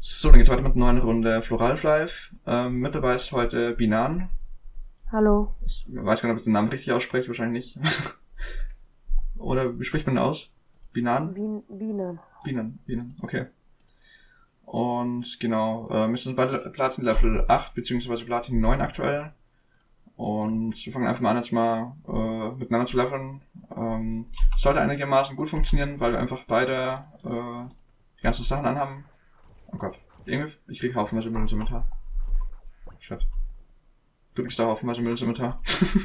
So, dann geht's weiter mit einer neuen Runde Floral Live. Mit dabei ist heute Binan. Hallo. Ich weiß gar nicht, ob ich den Namen richtig ausspreche, wahrscheinlich nicht. Oder wie spricht man den aus? Binan? Bienen. Binan, okay. Und genau, wir sind bei Platin Level 8 bzw. Platin 9 aktuell. Und wir fangen einfach mal an, jetzt mal miteinander zu leveln. Sollte einigermaßen gut funktionieren, weil wir einfach beide die ganzen Sachen anhaben. Oh Gott. Irgendwie, ich krieg haufenweise Müll ins Inventar. Shit. Du kriegst da haufenweise Müll ins Inventar.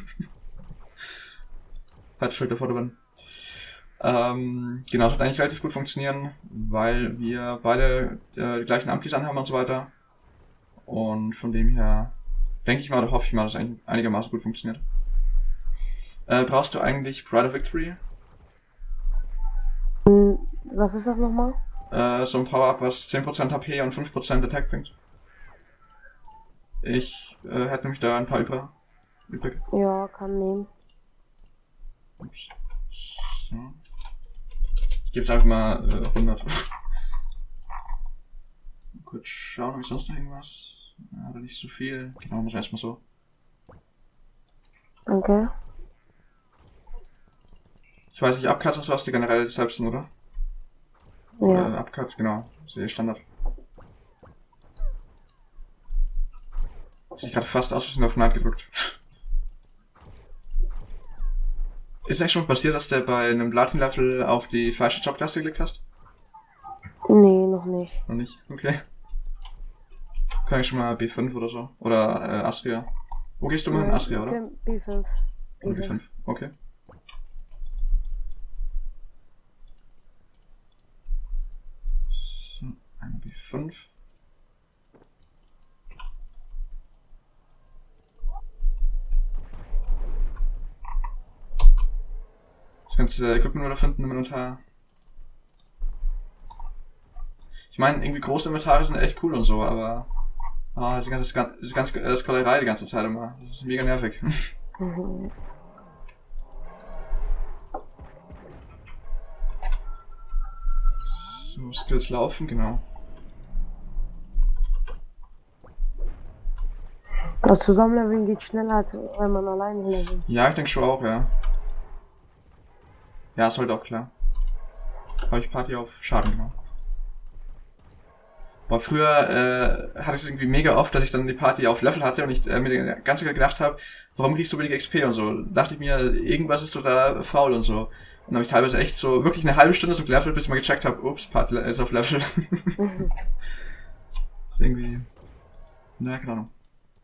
Heizfilter vor drin. Genau, das wird eigentlich relativ gut funktionieren, weil wir beide die gleichen Amplis anhaben und so weiter. Und von dem her denke ich mal oder hoffe ich mal, dass es eigentlich einigermaßen gut funktioniert. Brauchst du eigentlich Pride of Victory? Was ist das nochmal? So ein Power-Up, was 10% HP und 5% Attack bringt. Ich hätte nämlich da ein paar übrig. Ja, kann nehmen. Ups. So. Ich gebe jetzt einfach mal 100. Kurz schauen, habe ich sonst noch irgendwas? Ja, aber nicht so viel. Genau, muss man erstmal so. Danke. Ich weiß nicht, Upcuts und sowas, die generell selbst sind, oder? Ja. Upcut, genau. Das ist Standard. Ich gerade fast aus Versehen auf Night gedrückt. Ist eigentlich schon passiert, dass der bei einem Platin-Level auf die falsche Jobklasse geklickt hast? Nee, noch nicht. Noch nicht? Okay. Kann ich schon mal B5 oder so? Oder Astria? Wo gehst du mal hin? Astria, oder? B5. B5, okay. So, eine B5. Das ganze Equipment wieder finden im Inventar. Ich meine, irgendwie große Inventare sind echt cool und so, aber das ganze Skollerei die ganze Zeit immer. Das ist mega nervig. Mhm. So, Skills laufen, genau. Das Zusammenleveln geht schneller, als wenn man alleine levelt. Ja, ich denke schon auch, ja. Ja, ist halt auch klar. Habe ich Party auf Schaden gemacht. Boah, früher hatte ich es irgendwie mega oft, dass ich dann die Party auf Level hatte und ich mir die ganze Zeit gedacht habe, warum kriegst du wenig XP und so. Da dachte ich mir, irgendwas ist so da faul und so. Und dann habe ich teilweise echt so wirklich eine halbe Stunde so gelevelt, bis ich mal gecheckt habe, ups, Party ist auf Level. Mhm. Ist irgendwie... Na, keine Ahnung.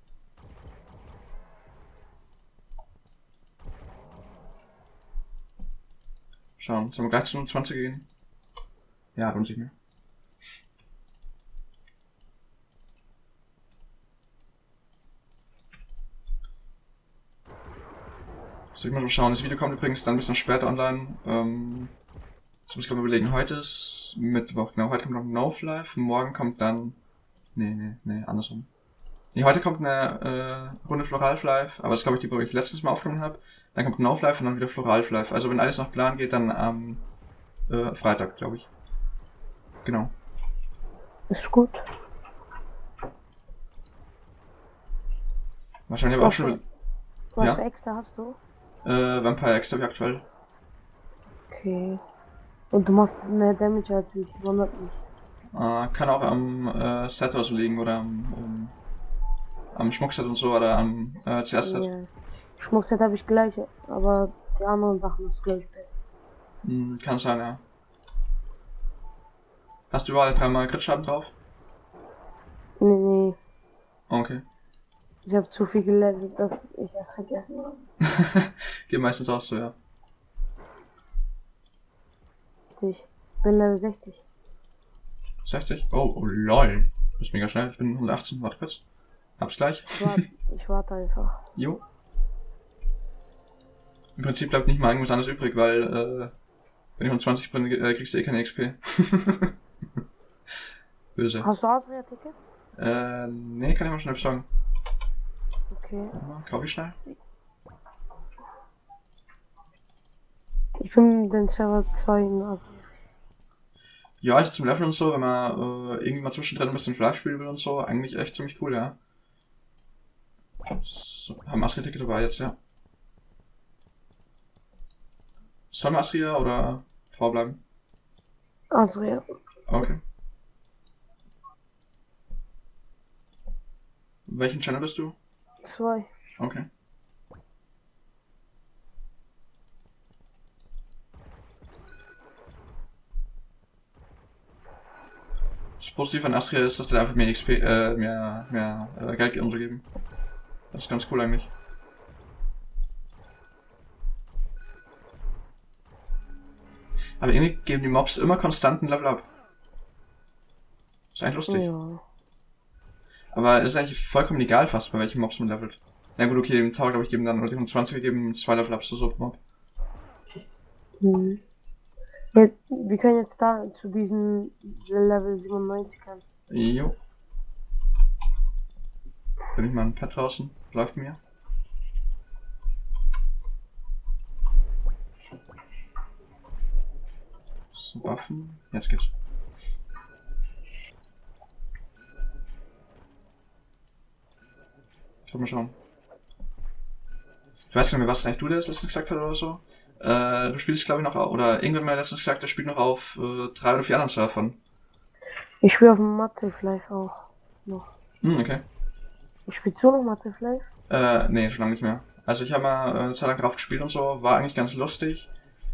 Schauen, sollen wir gleich zu 20 gehen? Ja, lohnt sich mir. Soll ich mal so schauen. Das Video kommt übrigens dann ein bisschen später online. Jetzt muss ich gerade mal überlegen. Heute ist Mittwoch, genau. Heute kommt noch No Live. Morgen kommt dann... Nee, andersrum. Nee, heute kommt eine Runde Floral Live. Aber das glaube ich, die, wo ich letztes Mal aufgenommen habe. Dann kommt No Live und dann wieder Floral Live. Also wenn alles nach Plan geht, dann am Freitag, glaube ich. Genau. Ist gut. Wahrscheinlich aber auch schon... Was Ja? für extra hast du? Vampire X habe ich aktuell. Okay. Und du machst mehr Damage als ich, wundert mich. Kann auch am Set oder so liegen oder am Schmuckset und so oder am CS-Set. Ja. Schmuckset habe ich gleich, aber die anderen Sachen ist gleich besser. Kann sein, ja. Hast du überall 3-mal Crit-Schaden drauf? Nee. Okay. Ich habe zu viel gelevelt, dass ich das vergessen habe. Geht meistens auch so, ja. Ich bin Level 60. 60? Oh, lol. Du bist mega schnell. Ich bin 118. Warte kurz. Hab's gleich. Ich warte einfach. Jo. Im Prinzip bleibt nicht mal irgendwas anderes übrig, weil wenn ich 120 bin, kriegst du eh keine XP. Böse. Hast du Austria-Ticket? Nee, kann ich mal schnell sagen. Okay. Kauf ich schnell. Ich bin den Server 2 in Austria. Ja, also zum Leveln und so, wenn man irgendwie mal zwischendrin ein bisschen Flash spielen will und so, eigentlich echt ziemlich cool, ja. So, haben Astria-Ticket dabei jetzt, ja. Sollen wir Astria oder Tor bleiben? Astria. Okay. Welchen Channel bist du? 2. Okay. Das Positive an Astria ist, dass die einfach mehr XP, mehr Geld geben. Das ist ganz cool eigentlich. Aber irgendwie geben die Mobs immer konstanten Level up. Ist eigentlich lustig. Ja. Aber ist eigentlich vollkommen egal fast, bei welchen Mobs man levelt. Na gut, okay, im Tower, glaube ich, geben dann, oder die 120er geben 2 Level Ups so pro Mob. Mhm. Ja, wir können jetzt da zu diesem Level 97 kommen. Jo. Bin ich mal ein Pad draußen? Läuft mir. So, Waffen. Jetzt geht's. Ich mal schauen. Ich weiß gar nicht mehr, was eigentlich du das letztens gesagt hast oder so. Du spielst, glaube ich, noch, oder irgendwann mal letztens gesagt, der spielt noch auf 3 oder 4 anderen Surfern. Ich spiele auf dem Mathe vielleicht auch noch. Okay. Ich spiele so noch Mathe vielleicht? Nee, schon lange nicht mehr. Also ich habe mal eine Zeit lang drauf gespielt und so, war eigentlich ganz lustig.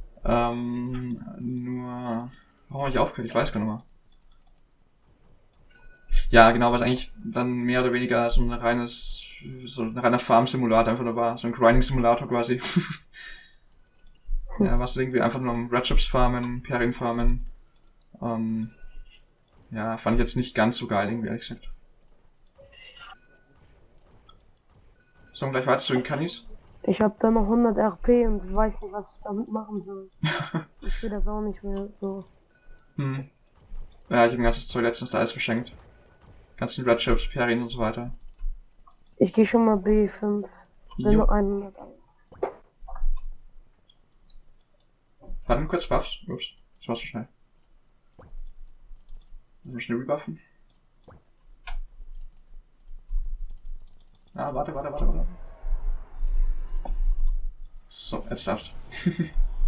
Nur, warum habe ich aufgehört? Ich weiß gar nicht mehr. Ja, genau, was eigentlich dann mehr oder weniger so ein reiner Farm-Simulator einfach nur war. So ein Grinding-Simulator quasi. Ja, was irgendwie einfach nur Red Chips farmen, Perrin farmen. Ja, fand ich jetzt nicht ganz so geil, irgendwie, ehrlich gesagt. So, gleich weiter zu den Cannies. Ich habe da noch 100 RP und weiß nicht, was ich damit machen soll. Ich will das auch nicht mehr so. Ja, ich habe ein ganzes Zeug letztens da alles verschenkt. Ganzen Red Chips, Perrin und so weiter. Ich gehe schon mal B5. Wenn nur 100. Warte kurz, Buffs. Ups, das war's so schnell. Mal schnell rebuffen. Ah, warte. So, jetzt darfst du.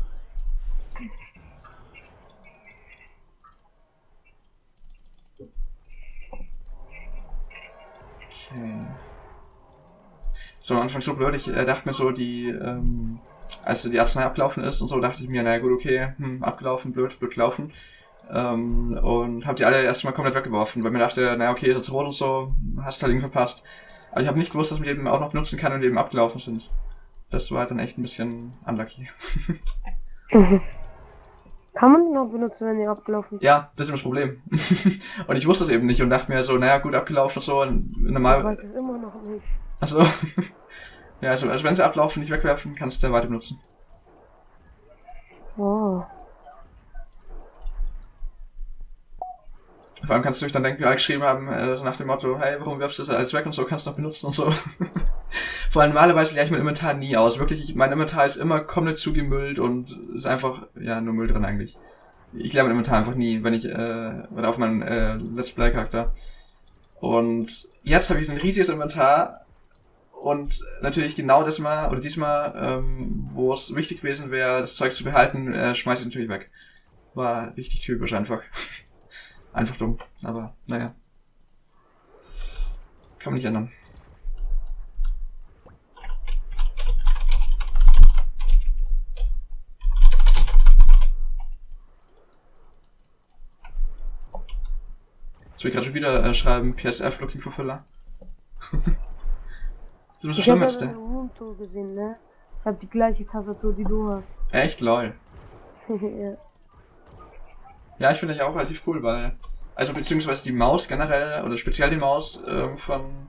Okay. So, am Anfang so blöd, ich dachte mir so, als die Arznei abgelaufen ist und so, dachte ich mir, naja gut, okay, abgelaufen, blöd gelaufen. Und hab die alle erstmal komplett weggeworfen, weil mir dachte, naja okay, ist jetzt rot und so, hast halt irgendwie verpasst. Aber ich habe nicht gewusst, dass man die eben auch noch benutzen kann, wenn die eben abgelaufen sind. Das war dann echt ein bisschen unlucky. Kann man die noch benutzen, wenn die abgelaufen sind? Ja, das ist immer das Problem. Und ich wusste das eben nicht und dachte mir so, naja gut, abgelaufen und so. Und normal. Ich weiß es immer noch nicht. Achso. Ja, also wenn sie ablaufen, nicht wegwerfen, kannst du weiter benutzen. Oh. Vor allem kannst du dich dann denken, wie alle geschrieben haben, so nach dem Motto, hey, warum wirfst du das alles weg und so, kannst du noch benutzen und so. Vor allem normalerweise leere ich mein Inventar nie aus. Wirklich, mein Inventar ist immer komplett zugemüllt und ist einfach, ja, nur Müll drin eigentlich. Ich leere mein Inventar einfach nie, wenn ich, auf meinen Let's Play Charakter. Und jetzt habe ich ein riesiges Inventar und natürlich genau diesmal, wo es wichtig gewesen wäre, das Zeug zu behalten, schmeiße ich natürlich weg. War richtig typisch einfach. Einfach dumm, aber naja. Kann man nicht ändern. Jetzt will ich gerade schon wieder schreiben, PSF looking for filler. Das ist so schlimm jetzt, Ich habe gesehen, ne? Ich habe die gleiche Tastatur, die du hast. Echt, lol. Ja. Ja, ich finde ich auch relativ cool, weil, also beziehungsweise die Maus generell, oder speziell die Maus von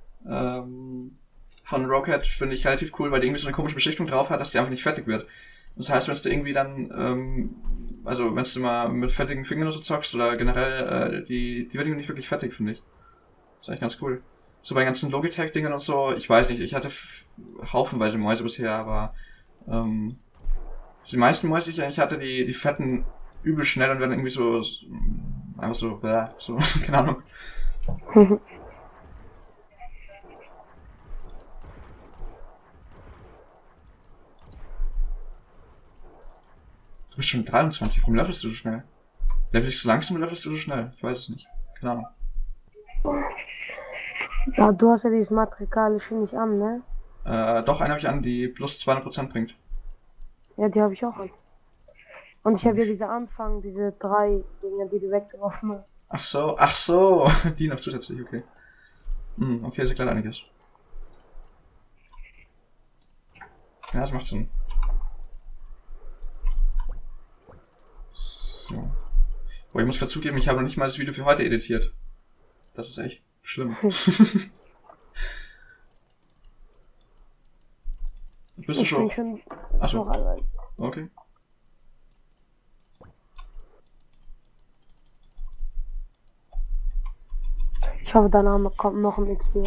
Rocket finde ich relativ cool, weil die irgendwie so eine komische Beschichtung drauf hat, dass die einfach nicht fertig wird. Das heißt, wenn du irgendwie dann, also wenn du mal mit fettigen Fingern oder so zockst, oder generell, die wird irgendwie nicht wirklich fertig, finde ich. Das ist eigentlich ganz cool. So bei den ganzen Logitech-Dingern und so, ich weiß nicht, ich hatte haufenweise Mäuse bisher, aber die meisten Mäuse, die ich eigentlich hatte, die fetten übel schnell und werden irgendwie so einfach so, so, keine Ahnung. Du bist schon 23, warum levelst du so schnell? Levelst du so langsam oder levelst du so schnell? Ich weiß es nicht. Keine Ahnung. Ja, du hast ja dieses matrikalische nicht an, ne? Doch, eine habe ich an, die plus 200% bringt. Ja, die habe ich auch an. Und ich habe ja diese Anfang, diese 3 Dinger, die du weggeworfen hast. Ach so, die noch zusätzlich, okay. Okay, ist ja klar einiges. Ja, das macht Sinn. So. Boah, ich muss gerade zugeben, ich habe noch nicht mal das Video für heute editiert. Das ist echt schlimm. Bist du Ich schon? bin schon Achso, noch allein. okay. Ich hoffe, danach kommt noch ein XP.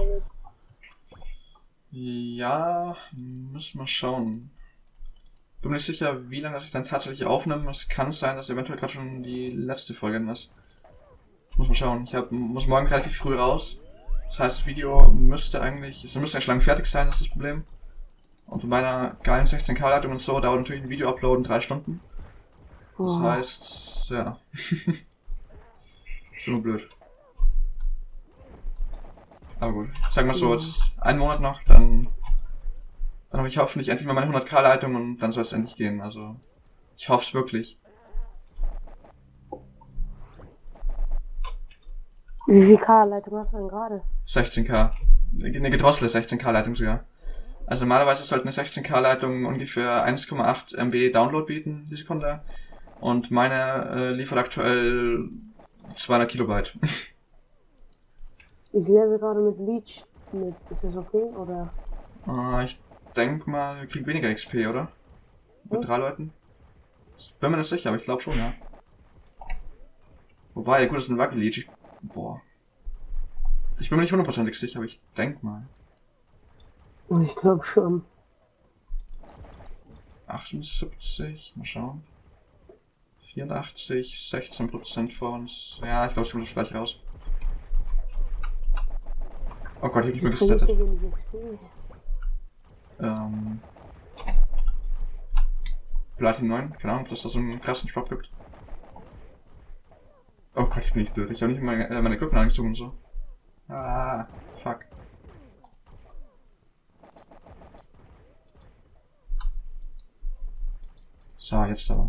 Ja, müssen wir schauen. Bin mir nicht sicher, wie lange das ich dann tatsächlich aufnehme. Es kann sein, dass eventuell gerade schon die letzte Folge ist. Muss mal schauen. Muss morgen relativ früh raus. Das heißt, das Video müsste eigentlich lang fertig sein, das ist das Problem. Und bei meiner geilen 16K-Leitung und so dauert natürlich ein Video-Uploaden 3 Stunden. Das heißt, ja. Ist immer blöd. Aber gut. Sagen wir so, jetzt einen Monat noch, dann habe ich hoffentlich endlich mal meine 100K-Leitung und dann soll es endlich gehen. Also, ich hoffe es wirklich. Wie viel K-Leitung hast du denn gerade? 16K. Eine gedrosselte 16K-Leitung sogar. Also normalerweise sollte eine 16K-Leitung ungefähr 1,8 MB Download bieten, die Sekunde. Und meine liefert aktuell 200 Kilobyte. Ich lebe gerade mit Leech. Ist das okay, oder? Ich denk mal, wir kriegen weniger XP, oder? Mit 3 Leuten? Ich bin mir nicht sicher, aber ich glaube schon, ja. Wobei, gut, das ist ein Wackel-Leech. Boah. Ich bin mir nicht hundertprozentig sicher, aber ich denk mal. Ich glaube schon. 78, mal schauen. 84, 16% vor uns. Ja, ich glaube, ich komme das gleich raus. Oh Gott, ich hab mich mal gestattet. Platin 9, keine Ahnung, ob das da so einen krassen Drop gibt. Oh Gott, ich bin nicht blöd. Ich habe nicht meine Equipment angezogen und so. Ah, fuck. So, jetzt aber.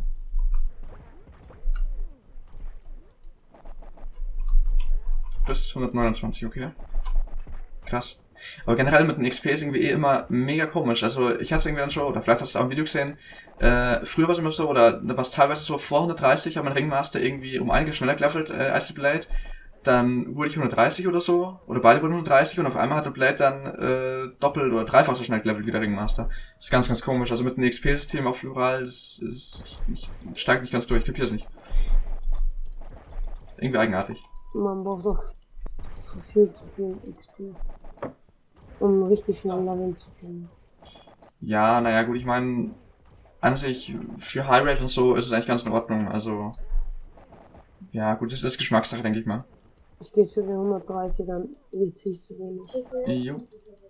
Bis 129, okay. Krass. Aber generell mit den XP ist irgendwie immer mega komisch. Also ich hatte es irgendwie dann schon, oder vielleicht hast du es auch im Video gesehen, früher war es immer so, oder da war es teilweise so, vor 130 hat mein Ringmaster irgendwie um einiges schneller gelevelt als die Blade. Dann wurde ich 130 oder so, oder beide wurden 130 und auf einmal hat der Blade dann doppelt oder dreifach so schnell gelevelt wie der Ringmaster. Das ist ganz, ganz komisch. Also mit dem XP-System auf Floral, das ist, ich steig nicht ganz durch, ich kapier's nicht. Irgendwie eigenartig. Man braucht doch viel zu viel XP, um richtig schnell leveln zu können. Ja, naja, gut, ich meine, an sich, für High Rate und so ist es eigentlich ganz in Ordnung, also, ja, gut, das ist Geschmackssache, denke ich mal. Ich gehe zu den 130ern, witzig zu wenig. Jo.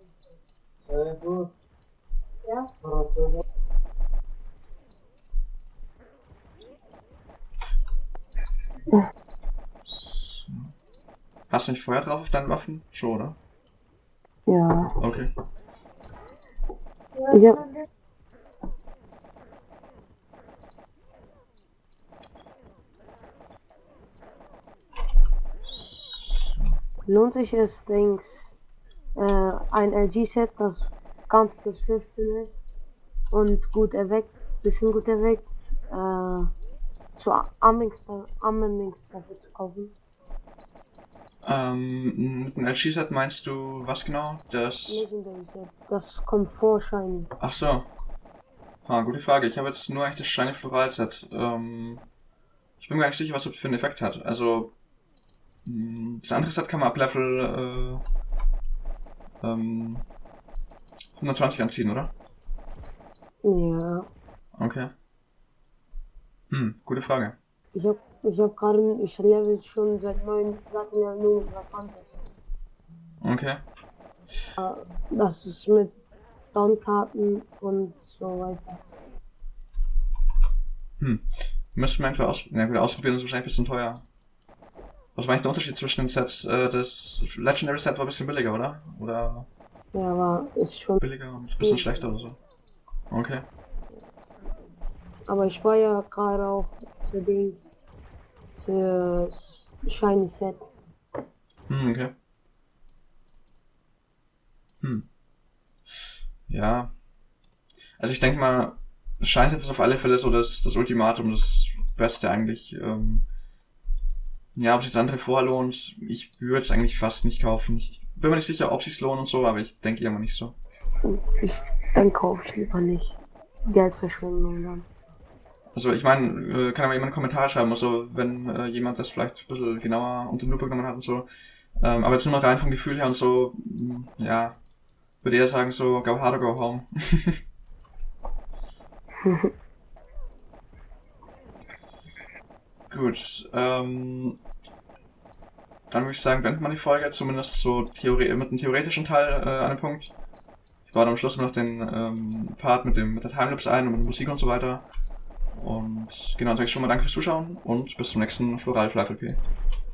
Ja? Hast du nicht Feuer drauf auf deinen Waffen? Schon, oder? Ja. Okay. Ich hab... Lohnt sich es, Dings, ein LG-Set, das ganz plus 15 ist und gut erweckt, bisschen gut erweckt, zu Anwendungsdafür zu kaufen? Mit dem LG-Set meinst du, was genau? Das... Legendary-Set, das Komfort-Shiny. Ach so. Gute Frage. Ich habe jetzt nur eigentlich das Shiny Floral-Set. Ich bin mir gar nicht sicher, was das für einen Effekt hat. Also, das andere Set kann man ab Level 120 anziehen, oder? Ja. Okay. Gute Frage. ich level schon seit 9 Platin nur mit 20. Okay. Das ist mit Downkarten und so weiter. Müssten wir einfach ausprobieren, ist wahrscheinlich ein bisschen teuer. Was war eigentlich der Unterschied zwischen den Sets? Das Legendary Set war ein bisschen billiger, oder? Oder Ja, aber ist schon. billiger und ein bisschen schlechter oder so? Okay. Aber ich war ja gerade auch für Dings. Für Shiny Set. Okay. Ja. Also ich denke mal, Shiny Set ist auf alle Fälle so das Ultimatum, das Beste eigentlich. Ja, ob sich das andere vorlohnt, ich würde es eigentlich fast nicht kaufen. Ich bin mir nicht sicher, ob es sich lohnt und so, aber ich denke immer nicht so. Und dann kaufe ich lieber nicht. Geldverschwendung dann. Also ich meine, kann aber jemand einen Kommentar schreiben, also wenn jemand das vielleicht ein bisschen genauer unter die Lupe genommen hat und so. Aber jetzt nur mal rein vom Gefühl her und so, ja, würde eher sagen so, go hard or go home. Gut, dann würde ich sagen, beenden wir die Folge, zumindest so mit dem theoretischen Teil an dem Punkt. Ich baue dann am Schluss noch den Part mit der Timelapse ein und mit der Musik und so weiter. Und genau, dann sage ich schon mal danke fürs Zuschauen und bis zum nächsten Floral FlyFLP.